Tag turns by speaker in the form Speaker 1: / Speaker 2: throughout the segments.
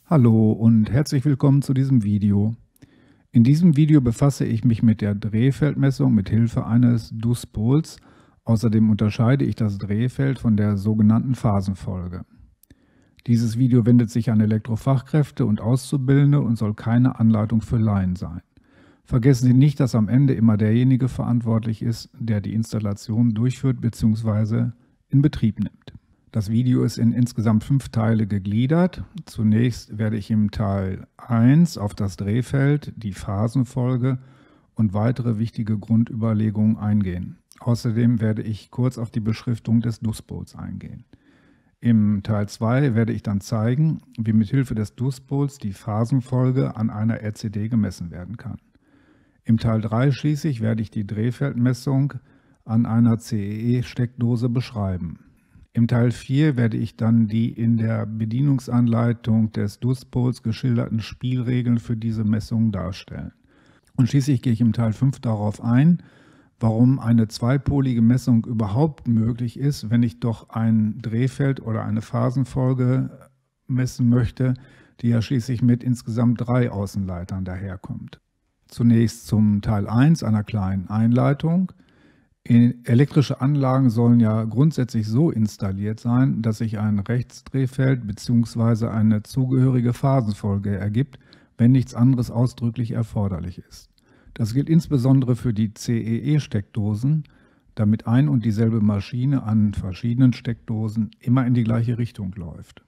Speaker 1: Hallo und herzlich willkommen zu diesem Video. In diesem Video befasse ich mich mit der Drehfeldmessung mit Hilfe eines DUS-Pols. Außerdem unterscheide ich das Drehfeld von der sogenannten Phasenfolge. Dieses Video wendet sich an Elektrofachkräfte und Auszubildende und soll keine Anleitung für Laien sein. Vergessen Sie nicht, dass am Ende immer derjenige verantwortlich ist, der die Installation durchführt bzw. in Betrieb nimmt. Das Video ist in insgesamt 5 Teile gegliedert. Zunächst werde ich im Teil 1 auf das Drehfeld, die Phasenfolge und weitere wichtige Grundüberlegungen eingehen. Außerdem werde ich kurz auf die Beschriftung des DUS-Pols eingehen. Im Teil 2 werde ich dann zeigen, wie mit Hilfe des DUS-Pols die Phasenfolge an einer RCD gemessen werden kann. Im Teil 3 schließlich werde ich die Drehfeldmessung an einer CEE-Steckdose beschreiben. Im Teil 4 werde ich dann die in der Bedienungsanleitung des DUS-Pols geschilderten Spielregeln für diese Messung darstellen. Und schließlich gehe ich im Teil 5 darauf ein, warum eine zweipolige Messung überhaupt möglich ist, wenn ich doch ein Drehfeld oder eine Phasenfolge messen möchte, die ja schließlich mit insgesamt 3 Außenleitern daherkommt. Zunächst zum Teil 1 einer kleinen Einleitung. Elektrische Anlagen sollen ja grundsätzlich so installiert sein, dass sich ein Rechtsdrehfeld bzw. eine zugehörige Phasenfolge ergibt, wenn nichts anderes ausdrücklich erforderlich ist. Das gilt insbesondere für die CEE-Steckdosen, damit ein und dieselbe Maschine an verschiedenen Steckdosen immer in die gleiche Richtung läuft.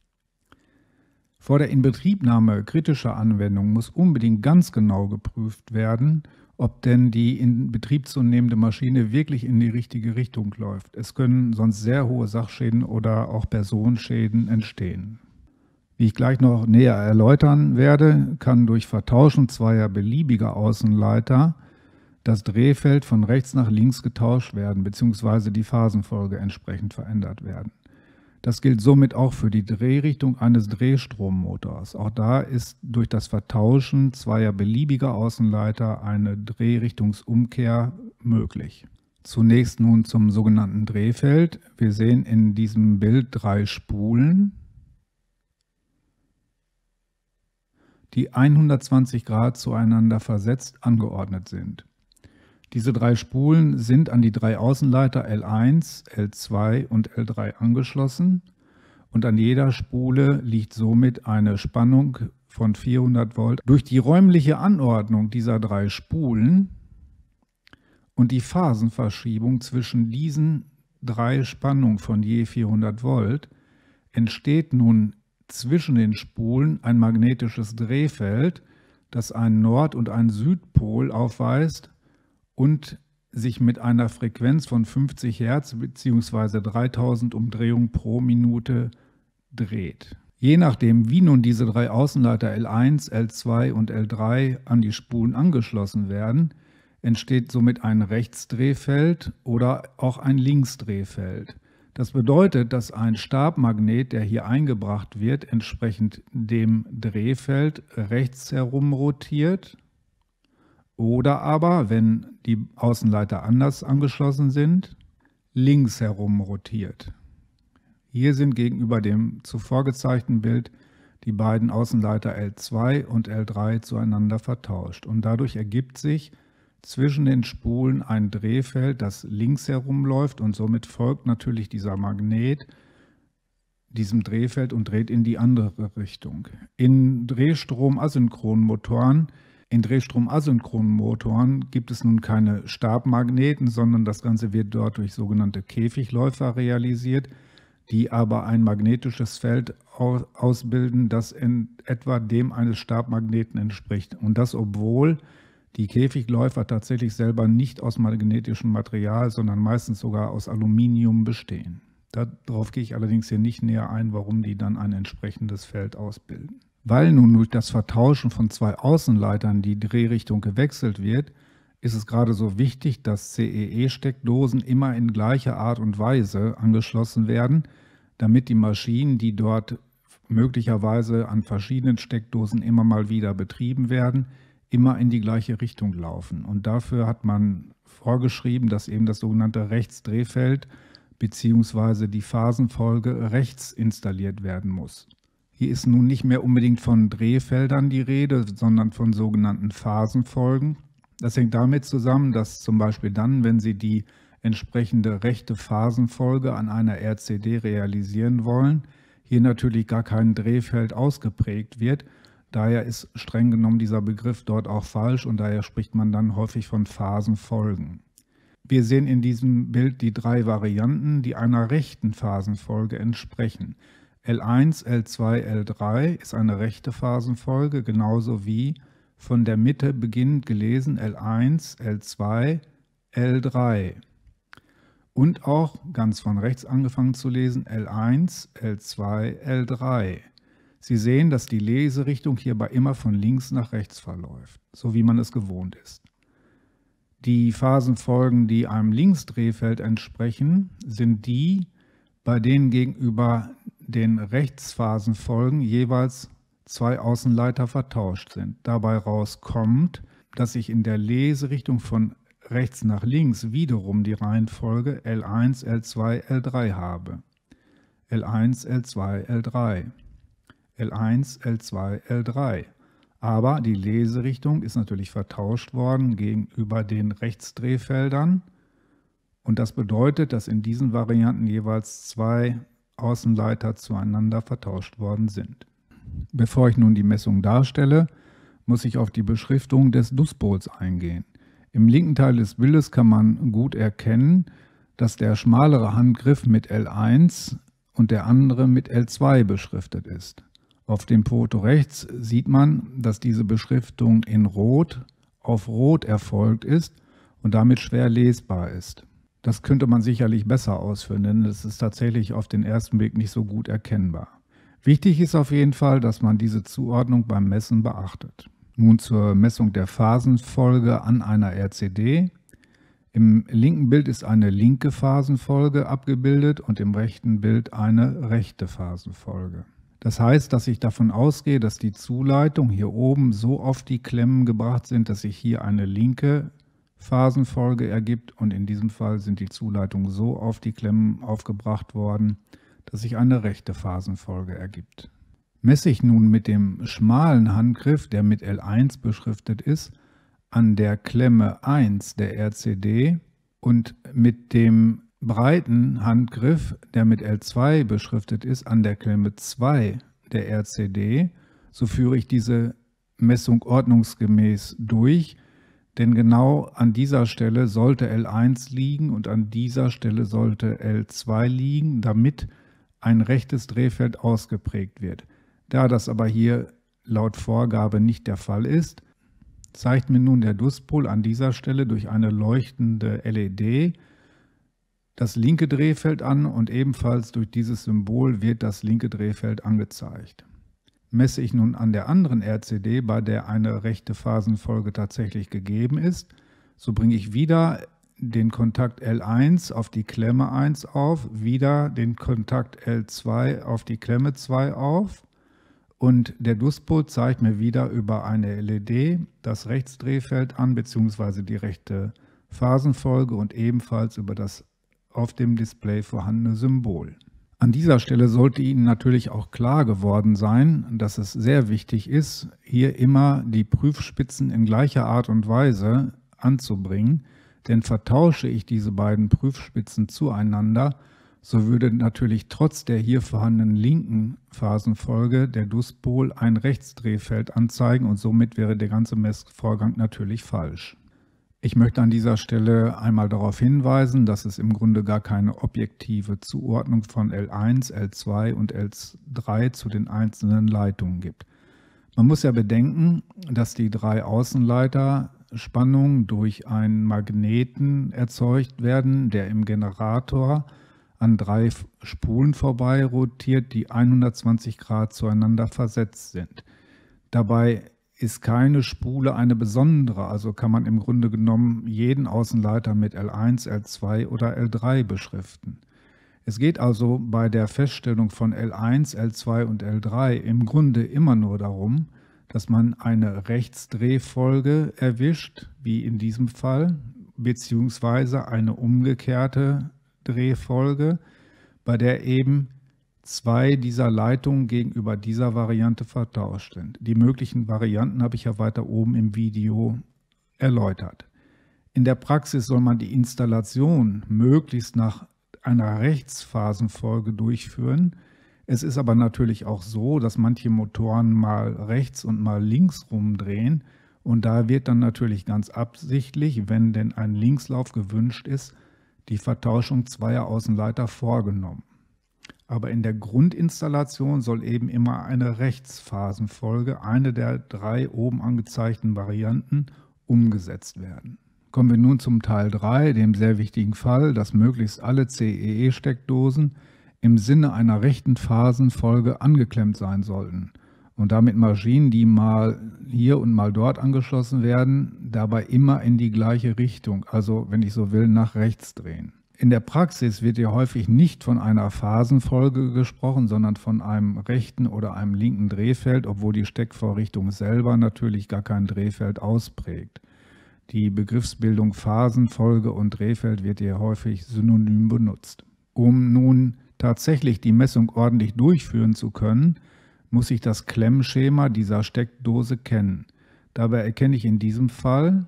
Speaker 1: Vor der Inbetriebnahme kritischer Anwendungen muss unbedingt ganz genau geprüft werden, ob denn die in Betrieb zu nehmende Maschine wirklich in die richtige Richtung läuft. Es können sonst sehr hohe Sachschäden oder auch Personenschäden entstehen. Wie ich gleich noch näher erläutern werde, kann durch Vertauschen zweier beliebiger Außenleiter das Drehfeld von rechts nach links getauscht werden bzw. die Phasenfolge entsprechend verändert werden. Das gilt somit auch für die Drehrichtung eines Drehstrommotors. Auch da ist durch das Vertauschen zweier beliebiger Außenleiter eine Drehrichtungsumkehr möglich. Zunächst nun zum sogenannten Drehfeld. Wir sehen in diesem Bild 3 Spulen, die 120 Grad zueinander versetzt angeordnet sind. Diese 3 Spulen sind an die 3 Außenleiter L1, L2 und L3 angeschlossen und an jeder Spule liegt somit eine Spannung von 400 Volt. Durch die räumliche Anordnung dieser 3 Spulen und die Phasenverschiebung zwischen diesen 3 Spannungen von je 400 Volt entsteht nun zwischen den Spulen ein magnetisches Drehfeld, das einen Nord- und einen Südpol aufweist und sich mit einer Frequenz von 50 Hertz bzw. 3000 Umdrehungen pro Minute dreht. Je nachdem, wie nun diese 3 Außenleiter L1, L2 und L3 an die Spulen angeschlossen werden, entsteht somit ein Rechtsdrehfeld oder auch ein Linksdrehfeld. Das bedeutet, dass ein Stabmagnet, der hier eingebracht wird, entsprechend dem Drehfeld rechts herum rotiert. Oder aber, wenn die Außenleiter anders angeschlossen sind, links herum rotiert. Hier sind gegenüber dem zuvor gezeigten Bild die beiden Außenleiter L2 und L3 zueinander vertauscht. Und dadurch ergibt sich zwischen den Spulen ein Drehfeld, das links herumläuft und somit folgt natürlich dieser Magnet diesem Drehfeld und dreht in die andere Richtung. In Drehstrom-asynchronen Motoren gibt es nun keine Stabmagneten, sondern das Ganze wird dort durch sogenannte Käfigläufer realisiert, die aber ein magnetisches Feld ausbilden, das in etwa dem eines Stabmagneten entspricht. Und das, obwohl die Käfigläufer tatsächlich selber nicht aus magnetischem Material, sondern meistens sogar aus Aluminium bestehen. Darauf gehe ich allerdings hier nicht näher ein, warum die dann ein entsprechendes Feld ausbilden. Weil nun durch das Vertauschen von 2 Außenleitern die Drehrichtung gewechselt wird, ist es gerade so wichtig, dass CEE-Steckdosen immer in gleicher Art und Weise angeschlossen werden, damit die Maschinen, die dort möglicherweise an verschiedenen Steckdosen immer mal wieder betrieben werden, immer in die gleiche Richtung laufen. Und dafür hat man vorgeschrieben, dass eben das sogenannte Rechtsdrehfeld bzw. die Phasenfolge rechts installiert werden muss. Hier ist nun nicht mehr unbedingt von Drehfeldern die Rede, sondern von sogenannten Phasenfolgen. Das hängt damit zusammen, dass zum Beispiel dann, wenn Sie die entsprechende rechte Phasenfolge an einer RCD realisieren wollen, hier natürlich gar kein Drehfeld ausgeprägt wird. Daher ist streng genommen dieser Begriff dort auch falsch und daher spricht man dann häufig von Phasenfolgen. Wir sehen in diesem Bild die drei Varianten, die einer rechten Phasenfolge entsprechen. L1, L2, L3 ist eine rechte Phasenfolge, genauso wie von der Mitte beginnend gelesen L1, L2, L3. Und auch ganz von rechts angefangen zu lesen L1, L2, L3. Sie sehen, dass die Leserichtung hierbei immer von links nach rechts verläuft, so wie man es gewohnt ist. Die Phasenfolgen, die einem Linksdrehfeld entsprechen, sind die, bei denen gegenüber den Rechtsphasenfolgen jeweils zwei Außenleiter vertauscht sind. Dabei rauskommt, dass ich in der Leserichtung von rechts nach links wiederum die Reihenfolge L1, L2, L3 habe. L1, L2, L3. L1, L2, L3. Aber die Leserichtung ist natürlich vertauscht worden gegenüber den Rechtsdrehfeldern. Und das bedeutet, dass in diesen Varianten jeweils zwei Außenleiter zueinander vertauscht worden sind. Bevor ich nun die Messung darstelle, muss ich auf die Beschriftung des DUS-Pols eingehen. Im linken Teil des Bildes kann man gut erkennen, dass der schmalere Handgriff mit L1 und der andere mit L2 beschriftet ist. Auf dem Foto rechts sieht man, dass diese Beschriftung in Rot auf Rot erfolgt ist und damit schwer lesbar ist. Das könnte man sicherlich besser ausführen, denn es ist tatsächlich auf den ersten Blick nicht so gut erkennbar. Wichtig ist auf jeden Fall, dass man diese Zuordnung beim Messen beachtet. Nun zur Messung der Phasenfolge an einer RCD. Im linken Bild ist eine linke Phasenfolge abgebildet und im rechten Bild eine rechte Phasenfolge. Das heißt, dass ich davon ausgehe, dass die Zuleitungen hier oben so auf die Klemmen gebracht sind, dass sich hier eine linke Phasenfolge ergibt und in diesem Fall sind die Zuleitungen so auf die Klemmen aufgebracht worden, dass sich eine rechte Phasenfolge ergibt. Messe ich nun mit dem schmalen Handgriff, der mit L1 beschriftet ist, an der Klemme 1 der RCD und mit dem breiten Handgriff, der mit L2 beschriftet ist, an der Klemme 2 der RCD, so führe ich diese Messung ordnungsgemäß durch, denn genau an dieser Stelle sollte L1 liegen und an dieser Stelle sollte L2 liegen, damit ein rechtes Drehfeld ausgeprägt wird. Da das aber hier laut Vorgabe nicht der Fall ist, zeigt mir nun der DUS-Pol an dieser Stelle durch eine leuchtende LED das linke Drehfeld an und ebenfalls durch dieses Symbol wird das linke Drehfeld angezeigt. Messe ich nun an der anderen RCD, bei der eine rechte Phasenfolge tatsächlich gegeben ist, so bringe ich wieder den Kontakt L1 auf die Klemme 1 auf, wieder den Kontakt L2 auf die Klemme 2 auf und der DUS-Pol zeigt mir wieder über eine LED das Rechtsdrehfeld an bzw. die rechte Phasenfolge und ebenfalls über das auf dem Display vorhandene Symbol. An dieser Stelle sollte Ihnen natürlich auch klar geworden sein, dass es sehr wichtig ist, hier immer die Prüfspitzen in gleicher Art und Weise anzubringen, denn vertausche ich diese beiden Prüfspitzen zueinander, so würde natürlich trotz der hier vorhandenen linken Phasenfolge der DUS-Pol ein Rechtsdrehfeld anzeigen und somit wäre der ganze Messvorgang natürlich falsch. Ich möchte an dieser Stelle einmal darauf hinweisen, dass es im Grunde gar keine objektive Zuordnung von L1, L2 und L3 zu den einzelnen Leitungen gibt. Man muss ja bedenken, dass die drei Außenleiterspannungen durch einen Magneten erzeugt werden, der im Generator an drei Spulen vorbei rotiert, die 120 Grad zueinander versetzt sind. Dabei ist keine Spule eine besondere, also kann man im Grunde genommen jeden Außenleiter mit L1, L2 oder L3 beschriften. Es geht also bei der Feststellung von L1, L2 und L3 im Grunde immer nur darum, dass man eine Rechtsdrehfolge erwischt, wie in diesem Fall, beziehungsweise eine umgekehrte Drehfolge, bei der eben zwei dieser Leitungen gegenüber dieser Variante vertauscht sind. Die möglichen Varianten habe ich ja weiter oben im Video erläutert. In der Praxis soll man die Installation möglichst nach einer Rechtsphasenfolge durchführen. Es ist aber natürlich auch so, dass manche Motoren mal rechts und mal links rumdrehen und da wird dann natürlich ganz absichtlich, wenn denn ein Linkslauf gewünscht ist, die Vertauschung zweier Außenleiter vorgenommen. Aber in der Grundinstallation soll eben immer eine Rechtsphasenfolge, eine der drei oben angezeigten Varianten, umgesetzt werden. Kommen wir nun zum Teil 3, dem sehr wichtigen Fall, dass möglichst alle CEE-Steckdosen im Sinne einer rechten Phasenfolge angeklemmt sein sollten und damit Maschinen, die mal hier und mal dort angeschlossen werden, dabei immer in die gleiche Richtung, also wenn ich so will, nach rechts drehen. In der Praxis wird hier häufig nicht von einer Phasenfolge gesprochen, sondern von einem rechten oder einem linken Drehfeld, obwohl die Steckvorrichtung selber natürlich gar kein Drehfeld ausprägt. Die Begriffsbildung Phasenfolge und Drehfeld wird hier häufig synonym benutzt. Um nun tatsächlich die Messung ordentlich durchführen zu können, muss ich das Klemmschema dieser Steckdose kennen. Dabei erkenne ich in diesem Fall,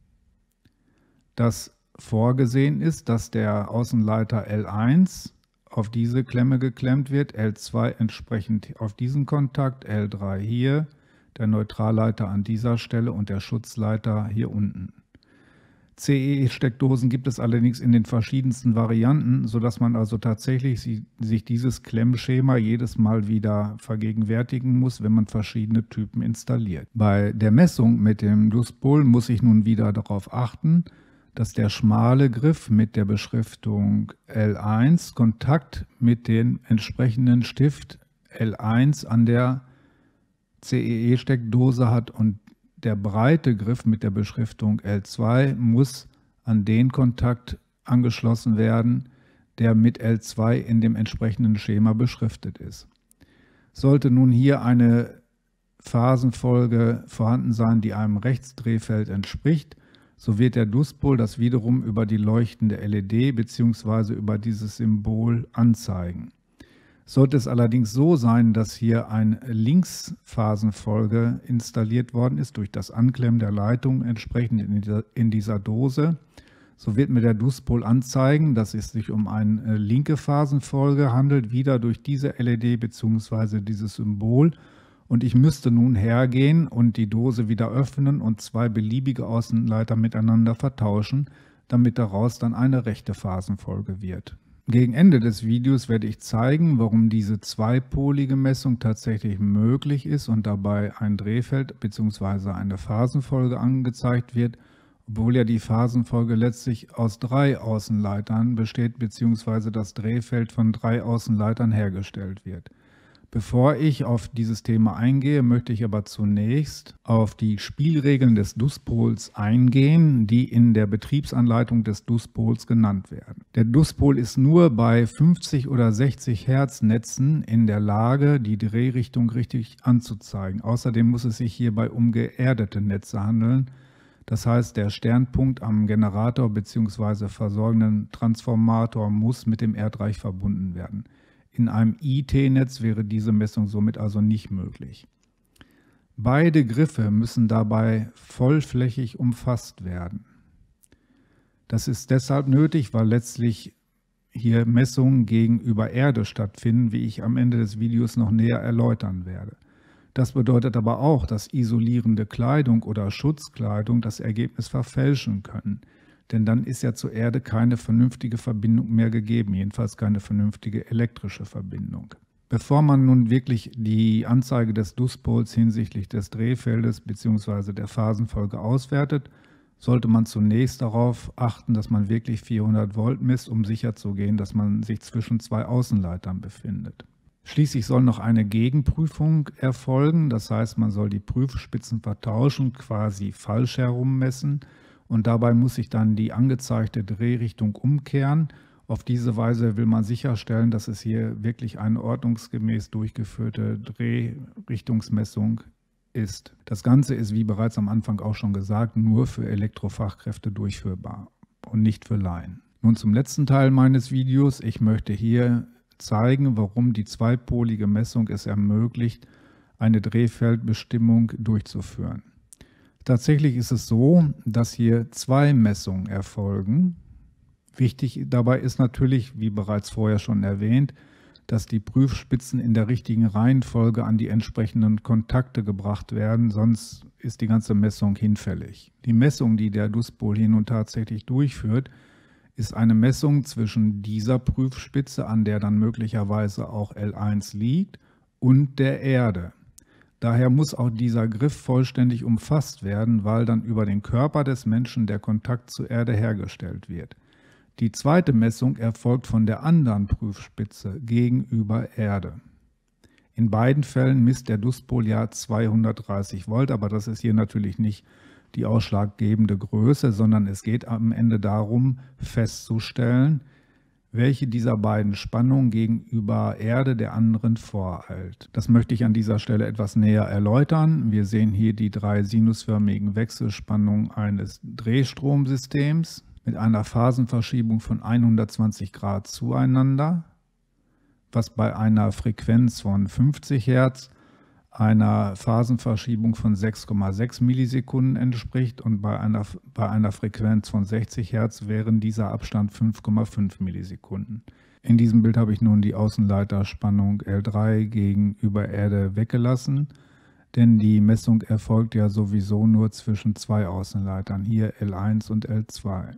Speaker 1: dass vorgesehen ist, dass der Außenleiter L1 auf diese Klemme geklemmt wird, L2 entsprechend auf diesen Kontakt, L3 hier, der Neutralleiter an dieser Stelle und der Schutzleiter hier unten. CEE-Steckdosen gibt es allerdings in den verschiedensten Varianten, sodass man also tatsächlich sich dieses Klemmschema jedes Mal wieder vergegenwärtigen muss, wenn man verschiedene Typen installiert. Bei der Messung mit dem Duspol muss ich nun wieder darauf achten, dass der schmale Griff mit der Beschriftung L1 Kontakt mit dem entsprechenden Stift L1 an der CEE-Steckdose hat und der breite Griff mit der Beschriftung L2 muss an den Kontakt angeschlossen werden, der mit L2 in dem entsprechenden Schema beschriftet ist. Sollte nun hier eine Phasenfolge vorhanden sein, die einem Rechtsdrehfeld entspricht, so wird der Duspol das wiederum über die leuchtende LED bzw. über dieses Symbol anzeigen. Sollte es allerdings so sein, dass hier eine Linksphasenfolge installiert worden ist durch das Anklemmen der Leitung entsprechend in dieser Dose, so wird mir der Duspol anzeigen, dass es sich um eine linke Phasenfolge handelt, wieder durch diese LED bzw. dieses Symbol. Und ich müsste nun hergehen und die Dose wieder öffnen und zwei beliebige Außenleiter miteinander vertauschen, damit daraus dann eine rechte Phasenfolge wird. Gegen Ende des Videos werde ich zeigen, warum diese zweipolige Messung tatsächlich möglich ist und dabei ein Drehfeld bzw. eine Phasenfolge angezeigt wird, obwohl ja die Phasenfolge letztlich aus drei Außenleitern besteht bzw. das Drehfeld von drei Außenleitern hergestellt wird. Bevor ich auf dieses Thema eingehe, möchte ich aber zunächst auf die Spielregeln des Duspols eingehen, die in der Betriebsanleitung des Duspols genannt werden. Der Duspol ist nur bei 50 oder 60 Hertz Netzen in der Lage, die Drehrichtung richtig anzuzeigen. Außerdem muss es sich hierbei um geerdete Netze handeln. Das heißt, der Sternpunkt am Generator bzw. versorgenden Transformator muss mit dem Erdreich verbunden werden. In einem IT-Netz wäre diese Messung somit also nicht möglich. Beide Griffe müssen dabei vollflächig umfasst werden. Das ist deshalb nötig, weil letztlich hier Messungen gegenüber Erde stattfinden, wie ich am Ende des Videos noch näher erläutern werde. Das bedeutet aber auch, dass isolierende Kleidung oder Schutzkleidung das Ergebnis verfälschen können. Denn dann ist ja zur Erde keine vernünftige Verbindung mehr gegeben, jedenfalls keine vernünftige elektrische Verbindung. Bevor man nun wirklich die Anzeige des Duspols hinsichtlich des Drehfeldes bzw. der Phasenfolge auswertet, sollte man zunächst darauf achten, dass man wirklich 400 Volt misst, um sicherzugehen, dass man sich zwischen zwei Außenleitern befindet. Schließlich soll noch eine Gegenprüfung erfolgen, das heißt, man soll die Prüfspitzen vertauschen, quasi falsch herum messen. Und dabei muss sich dann die angezeigte Drehrichtung umkehren. Auf diese Weise will man sicherstellen, dass es hier wirklich eine ordnungsgemäß durchgeführte Drehrichtungsmessung ist. Das Ganze ist, wie bereits am Anfang auch schon gesagt, nur für Elektrofachkräfte durchführbar und nicht für Laien. Nun zum letzten Teil meines Videos. Ich möchte hier zeigen, warum die zweipolige Messung es ermöglicht, eine Drehfeldbestimmung durchzuführen. Tatsächlich ist es so, dass hier zwei Messungen erfolgen. Wichtig dabei ist natürlich, wie bereits vorher schon erwähnt, dass die Prüfspitzen in der richtigen Reihenfolge an die entsprechenden Kontakte gebracht werden, sonst ist die ganze Messung hinfällig. Die Messung, die der DUSPOL hier nun tatsächlich durchführt, ist eine Messung zwischen dieser Prüfspitze, an der dann möglicherweise auch L1 liegt, und der Erde. Daher muss auch dieser Griff vollständig umfasst werden, weil dann über den Körper des Menschen der Kontakt zur Erde hergestellt wird. Die zweite Messung erfolgt von der anderen Prüfspitze gegenüber Erde. In beiden Fällen misst der DUSPOL ja 230 Volt, aber das ist hier natürlich nicht die ausschlaggebende Größe, sondern es geht am Ende darum, festzustellen, welche dieser beiden Spannungen gegenüber Erde der anderen voreilt. Das möchte ich an dieser Stelle etwas näher erläutern. Wir sehen hier die drei sinusförmigen Wechselspannungen eines Drehstromsystems mit einer Phasenverschiebung von 120 Grad zueinander, was bei einer Frequenz von 50 Hertz einer Phasenverschiebung von 6,6 Millisekunden entspricht, und bei einer Frequenz von 60 Hertz wären dieser Abstand 5,5 Millisekunden. In diesem Bild habe ich nun die Außenleiterspannung L3 gegenüber Erde weggelassen, denn die Messung erfolgt ja sowieso nur zwischen zwei Außenleitern, hier L1 und L2.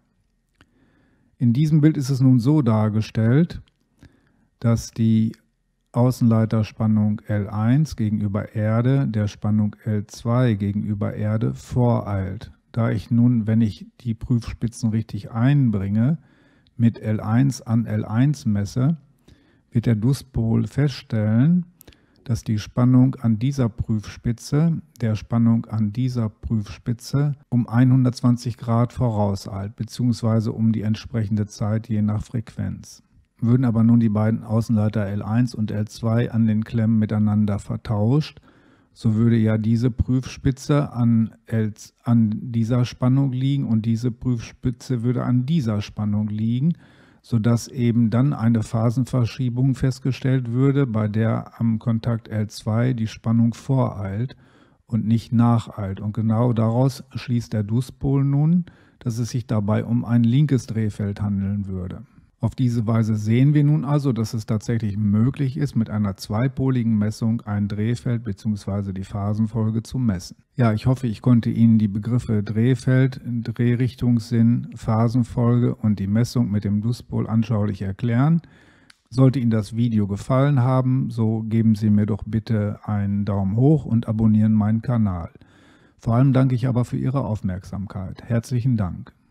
Speaker 1: In diesem Bild ist es nun so dargestellt, dass die Außenleiterspannung L1 gegenüber Erde der Spannung L2 gegenüber Erde voreilt. Da ich nun, wenn ich die Prüfspitzen richtig einbringe, mit L1 an L1 messe, wird der DUSPOL feststellen, dass die Spannung an dieser Prüfspitze der Spannung an dieser Prüfspitze um 120 Grad vorauseilt, beziehungsweise um die entsprechende Zeit je nach Frequenz. Würden aber nun die beiden Außenleiter L1 und L2 an den Klemmen miteinander vertauscht, so würde ja diese Prüfspitze an dieser Spannung liegen und diese Prüfspitze würde an dieser Spannung liegen, sodass eben dann eine Phasenverschiebung festgestellt würde, bei der am Kontakt L2 die Spannung voreilt und nicht nacheilt. Und genau daraus schließt der DUSPOL nun, dass es sich dabei um ein linkes Drehfeld handeln würde. Auf diese Weise sehen wir nun also, dass es tatsächlich möglich ist, mit einer zweipoligen Messung ein Drehfeld bzw. die Phasenfolge zu messen. Ja, ich hoffe, ich konnte Ihnen die Begriffe Drehfeld, Drehrichtungssinn, Phasenfolge und die Messung mit dem DUSPOL anschaulich erklären. Sollte Ihnen das Video gefallen haben, so geben Sie mir doch bitte einen Daumen hoch und abonnieren meinen Kanal. Vor allem danke ich aber für Ihre Aufmerksamkeit. Herzlichen Dank.